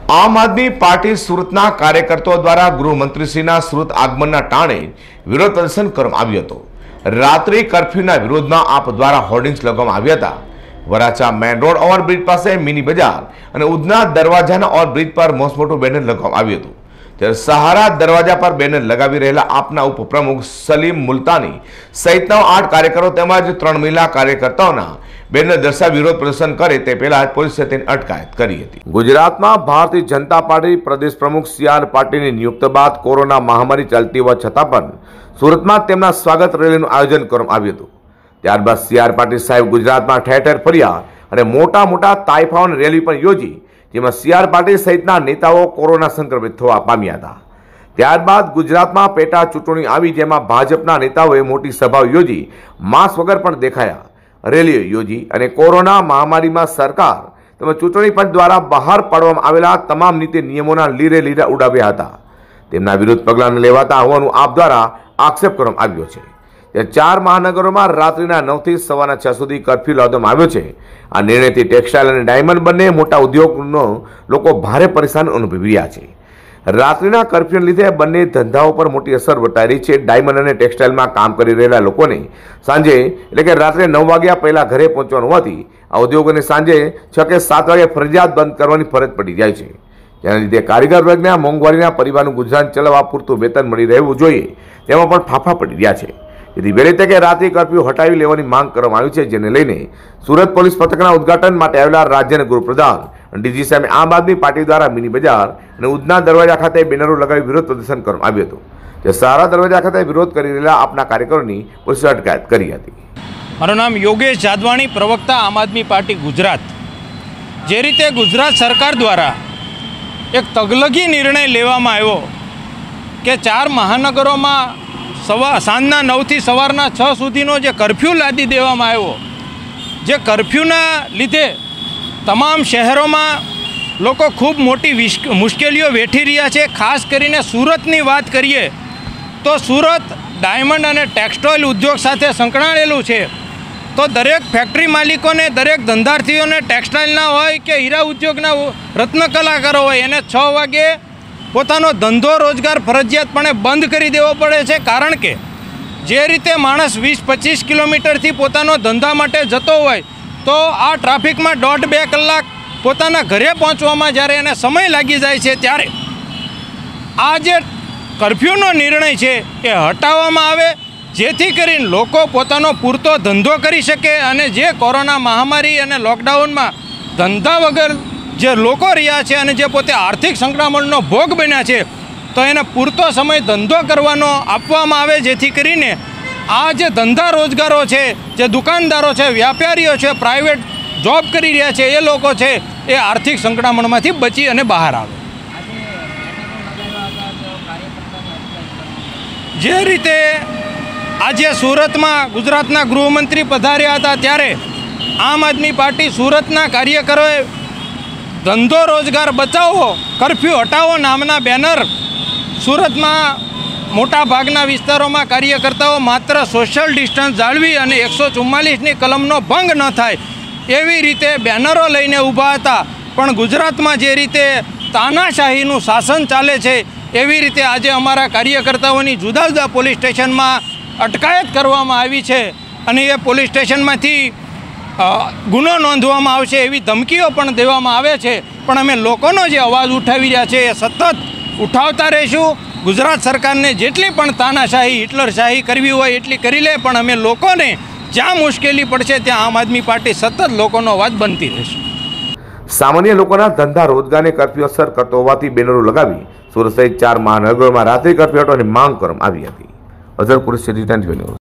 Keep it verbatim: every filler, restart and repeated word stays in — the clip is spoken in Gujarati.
આમ આદમી પાર્ટી સુરતના કાર્યકર્તાઓ દ્વારા ગૃહમંત્રીશ્રીના સુરત આગમનના ટાણે વિરોધ પ્રદર્શન કરવામાં આવ્યું હતું। રાત્રિ કર્ફ્યુના વિરોધમાં આપ દ્વારા હોર્ડિંગ્સ લગાવવામાં આવ્યા હતા। વરાછા મેન રોડ ઓવરબ્રિજ પાસે મિની બજાર અને ઉધના દરવાજાના ઓવરબ્રિજ પર મોટું બેનર લગાવવામાં આવ્યું હતું। ત્યારે સહારા દરવાજા પર બેનર લગાવી રહેલા આપના ઉપપ્રમુખ સલીમ મુલતાની સહિતના આઠ કાર્યકરો તેમજ ત્રણ મહિલા કાર્યકર્તાઓના બેનર દર્શાવી વિરોધ પ્રદર્શન કરે તે પહેલા પોલીસે તેની અટકાયત કરી હતી। ગુજરાતમાં ભારતીય જનતા પાર્ટી પ્રદેશ પ્રમુખ સી આર પાટીલની નિયુક્તિ બાદ કોરોના મહામારી ચાલતી હોવા છતાં પણ સુરતમાં તેમના સ્વાગત રેલીનું આયોજન કરવામાં આવ્યું હતું। ત્યારબાદ સી આર પાટીલ સાહેબ ગુજરાતમાં ઠેર ઠેર ફર્યા અને મોટા મોટા તાઇફાઓની રેલી પણ યોજી, જેમાં સી આર પાટીલ સહિતના નેતાઓ કોરોના સંક્રમિત થવા પામ્યા હતા। ત્યારબાદ ગુજરાતમાં પેટા ચૂંટણી આવી, જેમાં ભાજપના નેતાઓએ મોટી સભાઓ યોજી માસ્ક વગર પણ દેખાયા, રેલીઓ યોજી અને કોરોના મહામારીમાં સરકાર તેમજ ચૂંટણી પંચ દ્વારા બહાર પાડવામાં આવેલા તમામ નીતિ નિયમોના લીરે લીરા ઉડાવ્યા હતા। તેમના વિરુદ્ધ પગલાં લેવાતા હોવાનું આપ દ્વારા આક્ષેપ કરવામાં આવ્યો છે। ત્યારે ચાર મહાનગરોમાં રાત્રિના નવથી સવારના છ સુધી કર્ફ્યુ લાદવામાં આવ્યો છે। આ નિર્ણયથી ટેક્સટાઇલ અને ડાયમંડ બંને મોટા ઉદ્યોગનો લોકો ભારે પરેશાન અનુભવી રહ્યા છે। રાત્રિના કર્ફ્યુને લીધે બંને ધંધાઓ પર મોટી અસર વર્તાઈ રહી છે। ડાયમંડ અને ટેક્સટાઇલમાં કામ કરી રહેલા લોકોને સાંજે એટલે કે રાત્રે નવ વાગ્યા પહેલા ઘરે પહોંચવાનું હોવાથી આ ઉદ્યોગોને સાંજે છ કે સાત વાગે ફરજિયાત બંધ કરવાની ફરજ પડી જાય છે। જેના લીધે કારીગર વર્ગના મોંઘવારીના પરિવારનું ગુજરાન ચલાવવા પૂરતું વેતન મળી રહેવું જોઈએ, તેમાં પણ ફાફા પડી રહ્યા છે। જેથી વહેલી તકે રાત્રિ કર્ફ્યુ હટાવી લેવાની માંગ કરવામાં આવી છે, જેને લઈને સુરત પોલીસ પથકના ઉદઘાટન માટે આવેલા રાજ્યના ગૃહપ્રધાન ડીજી સામે આમ આદમી પાર્ટી દ્વારા મિની બજાર અને ઉધના દરવાજા ખાતે બેનરો લગાવી વિરોધ પ્રદર્શન કરવામાં આવ્યું હતું। જે સહારા દરવાજા ખાતે વિરોધ કરી રહેલા આપના કાર્યકરોની પોલીસે અટકાયત કરી હતી। મારું નામ યોગેશ જાદવાણી, પ્રવક્તા આમ આદમી પાર્ટી ગુજરાત। જે રીતે ગુજરાત સરકાર દ્વારા એક તગલગી નિર્ણય લેવામાં આવ્યો કે ચાર મહાનગરોમાં સવા સાંજના નવથી સવારના છ સુધીનો જે કર્ફ્યુ લાદી દેવામાં આવ્યો, જે કર્ફ્યુના લીધે તમામ શહેરોમાં લોકો ખૂબ મોટી મુશ્કેલીઓ વેઠી રહ્યા છે। ખાસ કરીને સુરતની વાત કરીએ તો સુરત ડાયમંડ અને ટેક્સટાઇલ ઉદ્યોગ સાથે સંકળાયેલું છે। તો દરેક ફેક્ટરી માલિકોને, દરેક ધંધાર્થીઓને, ટેક્સટાઇલના હોય કે હીરા ઉદ્યોગના રત્ન કલાકારો હોય, એને છ વાગે પોતાનો ધંધો રોજગાર ફરજિયાતપણે બંધ કરી દેવો પડે છે। કારણ કે જે રીતે માણસ વીસ પચીસ કિલોમીટરથી પોતાનો ધંધા માટે જતો હોય તો આ ટ્રાફિકમાં દોઢ બે કલાક પોતાના ઘરે પહોંચવામાં જ્યારે એને સમય લાગી જાય છે, ત્યારે આ જે કર્ફ્યુનો નિર્ણય છે એ હટાવવામાં આવે, જેથી કરીને લોકો પોતાનો પૂરતો ધંધો કરી શકે અને જે કોરોના મહામારી અને લોકડાઉનમાં ધંધા વગર જે લોકો રહ્યા છે અને જે પોતે આર્થિક સંકળામણનો ભોગ બન્યા છે, તો એને પૂરતો સમય ધંધો કરવાનો આપવામાં આવે, જેથી કરીને આ જે ધંધા રોજગારો છે, જે દુકાનદારો છે, વ્યાપારીઓ છે, પ્રાઇવેટ જોબ કરી રહ્યા છે, એ લોકો છે એ આર્થિક સંકળામણમાંથી બચી અને બહાર આવે। જે રીતે આજે સુરતમાં ગુજરાતના ગૃહમંત્રી પધાર્યા હતા, ત્યારે આમ આદમી પાર્ટી સુરતના કાર્યકરોએ ધંધો રોજગાર બચાવો, કર્ફ્યુ હટાવો નામના બેનર સુરતમાં મોટા ભાગના વિસ્તારોમાં કાર્યકર્તાઓ માત્ર સોશિયલ ડિસ્ટન્સ જાળવી અને એકસો ચુમ્માલીસની કલમનો ભંગ ન થાય એવી રીતે બેનરો લઈને ઊભા હતા। પણ ગુજરાતમાં જે રીતે તાનાશાહીનું શાસન ચાલે છે, એવી રીતે આજે અમારા કાર્યકર્તાઓની જુદા જુદા પોલીસ સ્ટેશનમાં અટકાયત કરવામાં આવી છે અને એ પોલીસ સ્ટેશનમાંથી ગુનો નોંધવામાં આવશે એવી ધમકીઓ પણ દેવામાં આવે છે। પણ અમે લોકોનો જે અવાજ ઉઠાવી રહ્યા છે એ સતત ઉઠાવતા રહીશું। ગુજરાત સરકારને જેટલી પણ તાનાશાહી, હિટલરશાહી કરવી હોય એટલી કરી લે, પણ અમે લોકોને જ્યાં મુશ્કેલી પડશે ત્યાં આમ આદમી પાર્ટી સતત લોકોનો અવાજ બનતી રહેશે। સામાન્ય લોકોના ધંધા રોજગારને કર્ફ્યુ અસર કરતો હોવાથી બેનરો લગાવી સુરત સહિત ચાર મહાનગરોમાં રાત્રિ કર્ફ્યુ હટાવવાની માંગ કરવામાં આવી હતી। Azhar Qureshi, return news.